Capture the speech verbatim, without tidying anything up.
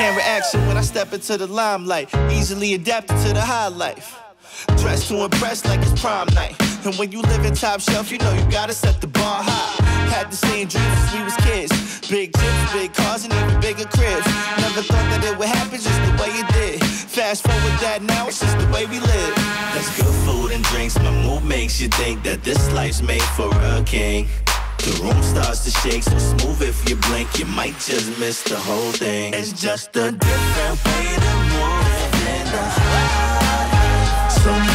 camera action when I step into the limelight. Easily adapted to the high life. Dressed to impress like it's prom night. And when you live in top shelf, you know you gotta set the bar high. Had the same dreams as we was kids. Big trips, big cars, and even bigger cribs. Never thought that it would happen just the way it did. Fast forward that now, it's just the way we live. That's good food and drinks. My mood makes you think that this life's made for a king. The room starts to shake, so smooth if you blink, you might just miss the whole thing. It's just a different way to move in the high. So